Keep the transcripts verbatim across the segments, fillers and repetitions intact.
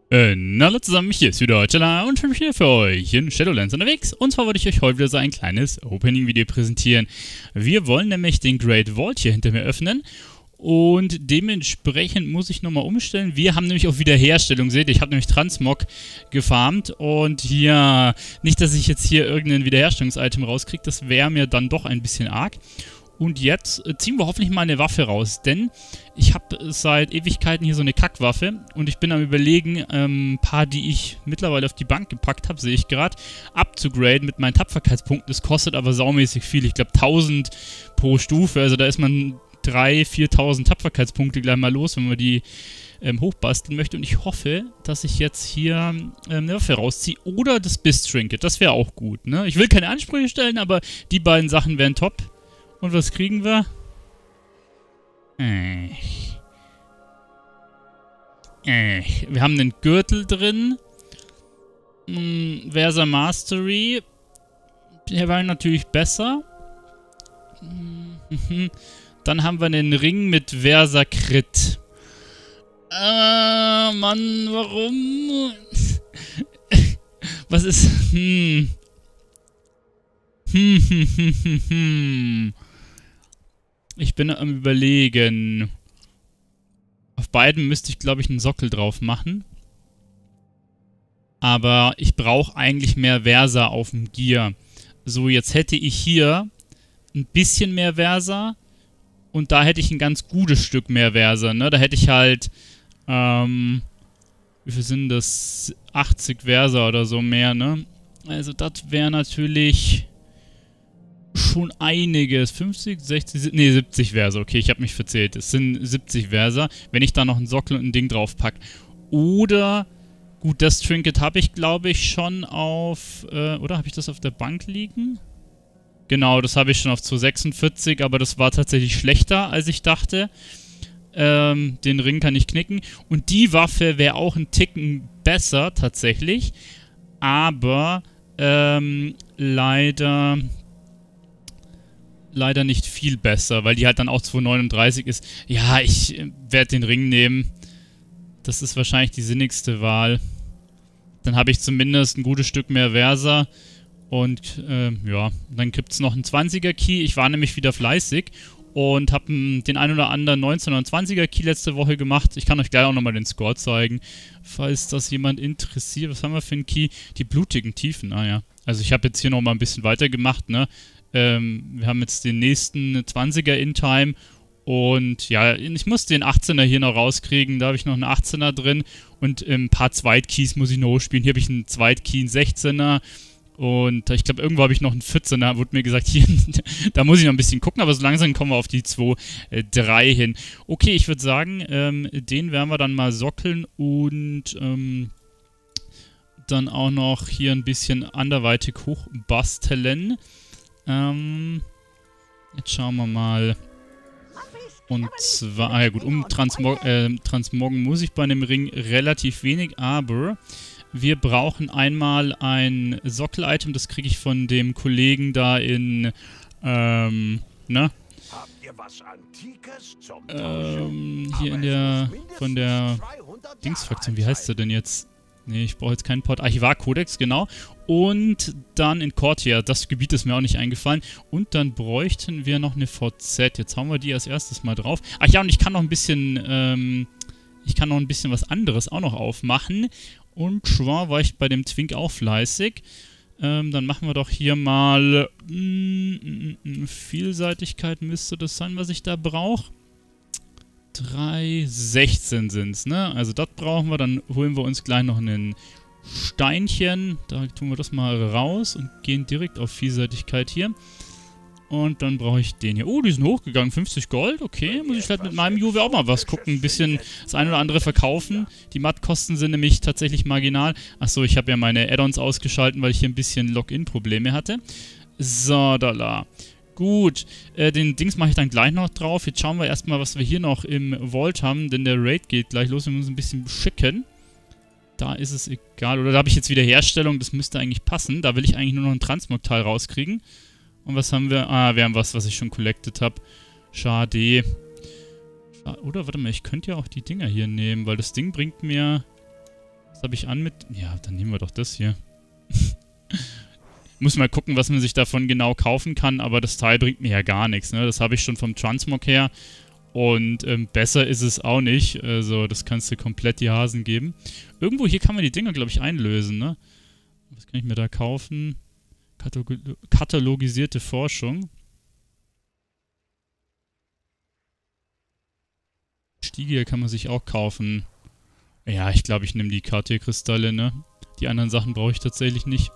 Äh, na hallo zusammen, hier ist wieder Chala und ich bin hier für euch in Shadowlands unterwegs. Und zwar wollte ich euch heute wieder so ein kleines Opening-Video präsentieren. Wir wollen nämlich den Great Vault hier hinter mir öffnen. Und dementsprechend muss ich nochmal umstellen. Wir haben nämlich auch Wiederherstellung, seht ihr, ich habe nämlich Transmog gefarmt. Und hier, nicht, dass ich jetzt hier irgendein Wiederherstellungs-Item rauskriege, das wäre mir dann doch ein bisschen arg. Und jetzt äh, ziehen wir hoffentlich mal eine Waffe raus, denn ich habe seit Ewigkeiten hier so eine Kackwaffe und ich bin am Überlegen, ähm, ein paar, die ich mittlerweile auf die Bank gepackt habe, sehe ich gerade, abzugraden mit meinen Tapferkeitspunkten. Das kostet aber saumäßig viel, ich glaube tausend pro Stufe, also da ist man dreitausend, viertausend Tapferkeitspunkte gleich mal los, wenn man die ähm, hochbasteln möchte. Und ich hoffe, dass ich jetzt hier ähm, eine Waffe rausziehe oder das Biss-Trinket, das wäre auch gut, ne? Ich will keine Ansprüche stellen, aber die beiden Sachen wären top. Und was kriegen wir? Äh. Äh. Wir haben einen Gürtel drin. Hm, Versa Mastery. Der war natürlich besser. Hm, dann haben wir einen Ring mit Versa Crit. Ah, Mann, warum? Was ist... Hm... Hm, hm, hm, hm, hm. Ich bin am Überlegen. Auf beiden müsste ich, glaube ich, einen Sockel drauf machen. Aber ich brauche eigentlich mehr Versa auf dem Gear. So, jetzt hätte ich hier ein bisschen mehr Versa. Und da hätte ich ein ganz gutes Stück mehr Versa, ne? Da hätte ich halt, ähm, wie viel sind das? achtzig Versa oder so mehr, ne? Also das wäre natürlich... schon einiges. fünfzig, sechzig, nee, siebzig Versa. Okay, ich habe mich verzählt. Es sind siebzig Versa, wenn ich da noch einen Sockel und ein Ding drauf packe. Oder, gut, das Trinket habe ich, glaube ich, schon auf, äh, oder habe ich das auf der Bank liegen? Genau, das habe ich schon auf zweihundertsechsundvierzig, aber das war tatsächlich schlechter, als ich dachte. Ähm, den Ring kann ich knicken. Und die Waffe wäre auch ein Ticken besser, tatsächlich. Aber, ähm, leider... leider nicht viel besser, weil die halt dann auch zweihundertneununddreißig ist. Ja, ich äh, werde den Ring nehmen. Das ist wahrscheinlich die sinnigste Wahl. Dann habe ich zumindest ein gutes Stück mehr Versa. Und äh, ja, dann gibt es noch einen zwanziger Key. Ich war nämlich wieder fleißig und habe den ein oder anderen neunzehn oder zwanziger Key letzte Woche gemacht. Ich kann euch gleich auch nochmal den Score zeigen, falls das jemand interessiert. Was haben wir für einen Key? Die blutigen Tiefen, ah ja. Also ich habe jetzt hier nochmal ein bisschen weiter gemacht, ne? Ähm, wir haben jetzt den nächsten zwanziger in Time und ja, ich muss den achtzehner hier noch rauskriegen, da habe ich noch einen achtzehner drin und ein paar Zweitkeys muss ich noch hochspielen. Hier habe ich einen Zweitkey, einen sechzehner und ich glaube, irgendwo habe ich noch einen vierzehner, wurde mir gesagt, hier, da muss ich noch ein bisschen gucken, aber so langsam kommen wir auf die zwei, drei hin. Okay, ich würde sagen, ähm, den werden wir dann mal sockeln und ähm, dann auch noch hier ein bisschen anderweitig hochbasteln. Ähm, jetzt schauen wir mal. Und zwar, ah ja gut, um Transmog äh, Transmoggen muss ich bei dem Ring relativ wenig, aber wir brauchen einmal ein Sockel-Item, das kriege ich von dem Kollegen da in, ähm, ne? Ähm, hier in der, von der Dingsfraktion, wie heißt der denn jetzt? Ne, ich brauche jetzt keinen Port. Archivar-Kodex, genau. Und dann in Cortia. Das Gebiet ist mir auch nicht eingefallen. Und dann bräuchten wir noch eine V Z. Jetzt hauen wir die als erstes mal drauf. Ach ja, und ich kann noch ein bisschen, ähm, ich kann noch ein bisschen was anderes auch noch aufmachen. Und zwar war ich bei dem Twink auch fleißig. Ähm, dann machen wir doch hier mal, mh, mh, Vielseitigkeit müsste das sein, was ich da brauche. drei, sechzehn sind es, ne? Also das brauchen wir. Dann holen wir uns gleich noch ein Steinchen. Da tun wir das mal raus und gehen direkt auf Vielseitigkeit hier. Und dann brauche ich den hier. Oh, die sind hochgegangen. fünfzig Gold. Okay, muss ich vielleicht mit meinem Juwel auch mal was gucken. Ein bisschen das eine oder andere verkaufen. Die Mattkosten sind nämlich tatsächlich marginal. Achso, ich habe ja meine Add-ons ausgeschalten, weil ich hier ein bisschen Login-Probleme hatte. So, da la. Gut, äh, den Dings mache ich dann gleich noch drauf. Jetzt schauen wir erstmal, was wir hier noch im Vault haben, denn der Raid geht gleich los. Wir müssen uns ein bisschen schicken. Da ist es egal. Oder da habe ich jetzt wieder Herstellung, das müsste eigentlich passen. Da will ich eigentlich nur noch ein Transmog-Teil rauskriegen. Und was haben wir? Ah, wir haben was, was ich schon collected habe. Schade. Oder, warte mal, ich könnte ja auch die Dinger hier nehmen, weil das Ding bringt mir Was habe ich an mit... Ja, dann nehmen wir doch das hier. Muss mal gucken, was man sich davon genau kaufen kann, aber das Teil bringt mir ja gar nichts, ne? Das habe ich schon vom Transmog her. Und ähm, besser ist es auch nicht. Also, das kannst du komplett die Hasen geben. Irgendwo hier kann man die Dinger, glaube ich, einlösen, ne? Was kann ich mir da kaufen? Katalog katalogisierte Forschung. Stiege kann man sich auch kaufen. Ja, ich glaube, ich nehme die K T-Kristalle, ne? Die anderen Sachen brauche ich tatsächlich nicht.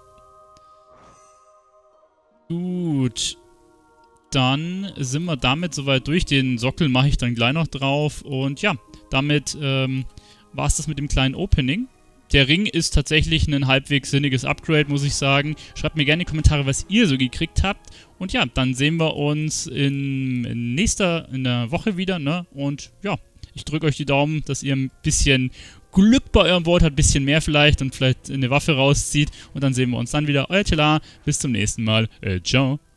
Gut. Dann sind wir damit soweit durch. Den Sockel mache ich dann gleich noch drauf. Und ja, damit ähm, war es das mit dem kleinen Opening. Der Ring ist tatsächlich ein halbwegs sinniges Upgrade, muss ich sagen. Schreibt mir gerne in die Kommentare, was ihr so gekriegt habt. Und ja, dann sehen wir uns in, in nächster, in der Woche wieder, ne? Und ja, ich drücke euch die Daumen, dass ihr ein bisschen Glück bei eurem Wort habt, ein bisschen mehr vielleicht und vielleicht eine Waffe rauszieht. Und dann sehen wir uns dann wieder. Euer Telar, bis zum nächsten Mal. Äh, ciao.